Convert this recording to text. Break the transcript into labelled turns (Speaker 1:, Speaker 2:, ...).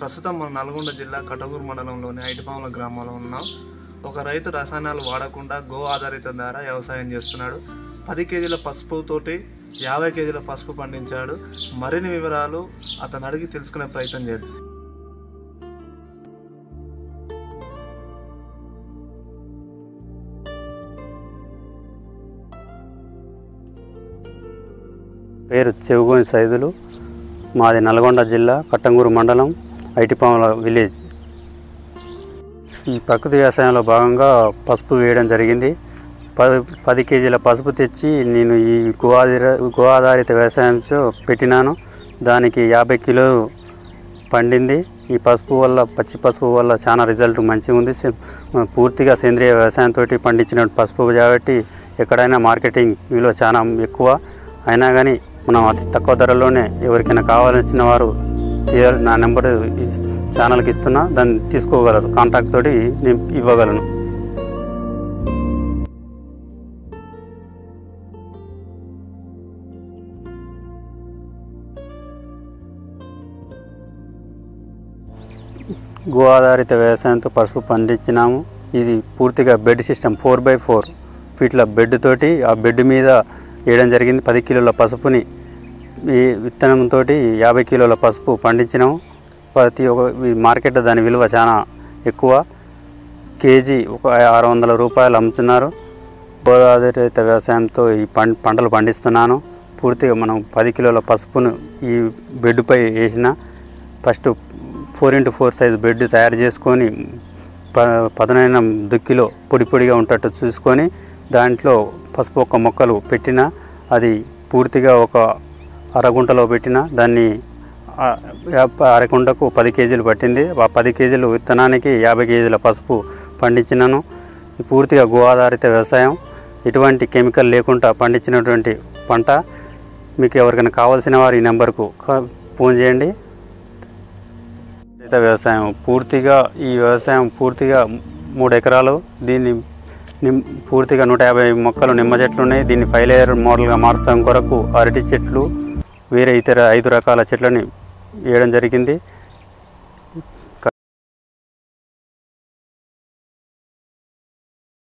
Speaker 1: ప్రస్తుతం మన నల్గొండ జిల్లా కటగూరు మండలంలోని ఐటిపాముల గ్రామంలో ఉన్నాం. ఒక రైతు రసాయనాలు వాడకుండా గో ఆధారిత ద్వారా వ్యవసాయం చేస్తున్నాడు. 10 కేజీల పసుపుతోటి 50 కేజీల పసుపు పండించాడు. మరిన్ని వివరాలు అతను అడిగి తెలుసుకునే ప్రయత్నం చేద్దాం.
Speaker 2: పేరు చెవుగోని సైదులు. మాది నల్గొండ జిల్లా కట్టంగూరు మండలం ఐటిపాముల విలేజ్. ఈ ప్రకృతి వ్యవసాయంలో భాగంగా పసుపు వేయడం జరిగింది. 10 కేజీల పసుపు తెచ్చి నేను ఈ గో ఆధారిత వ్యవసాయంతో పెట్టినాను. దానికి 50 కిలోలు పండింది. ఈ పసుపు వల్ల, పచ్చి పసుపు వల్ల చాలా రిజల్ట్ మంచిగా ఉంది. పూర్తిగా సేంద్రియ వ్యవసాయంతో పండించిన పసుపు కాబట్టి ఎక్కడైనా మార్కెటింగ్ విలువ చాలా ఎక్కువ. అయినా కానీ మనం అతి తక్కువ ధరలోనే ఎవరికైనా కావాల్సిన వారు నా నెంబర్ ఛానల్కి ఇస్తున్నా, దాన్ని తీసుకోగలరు. కాంటాక్ట్ తోటి నేను ఇవ్వగలను. గో ఆధారిత వ్యవసాయంతో పసుపు పండించినాము. ఇది పూర్తిగా బెడ్ సిస్టమ్, 4x4 ఫీట్ల బెడ్ తోటి ఆ బెడ్ మీద వేయడం జరిగింది. 10 కిలోల పసుపుని ఈ విత్తనంతో 50 కిలోల పసుపు పండించినాము. ప్రతి ఒక్క మార్కెట్ దాని విలువ చాలా ఎక్కువ. కేజీ ఒక 600 రూపాయలు అమ్ముతున్నారు. గో ఆధారిత వ్యవసాయంతో ఈ పంటలు పండిస్తున్నాను. పూర్తిగా మనం 10 కిలోల పసుపును ఈ బెడ్పై వేసిన. ఫస్ట్ 4x4 సైజు బెడ్ తయారు చేసుకొని పదునైన దుక్కిలో పొడి పొడిగా ఉంటట్టు చూసుకొని దాంట్లో పసుపు ఒక్క మొక్కలు పెట్టిన. అది పూర్తిగా ఒక అరగుంటలో పెట్టిన. దాన్ని అరగుంటకు 10 కేజీలు పట్టింది. ఆ 10 కేజీలు విత్తనానికి 50 కేజీల పసుపు పండించినాను. పూర్తిగా గో ఆధారిత వ్యవసాయం, ఎటువంటి కెమికల్ లేకుండా పండించినటువంటి పంట. మీకు ఎవరికైనా కావాల్సిన వారు ఈ నెంబర్కు ఫోన్ చేయండి. వ్యవసాయం ఈ వ్యవసాయం పూర్తిగా 3 ఎకరాలు. దీన్ని పూర్తిగా 150 మొక్కలు నిమ్మ చెట్లు ఉన్నాయి. దీన్ని 5 లేయర్ మోడల్గా మార్చడం కొరకు అరటి చెట్లు, వేరే ఇతర 5 రకాల చెట్లని వేయడం జరిగింది.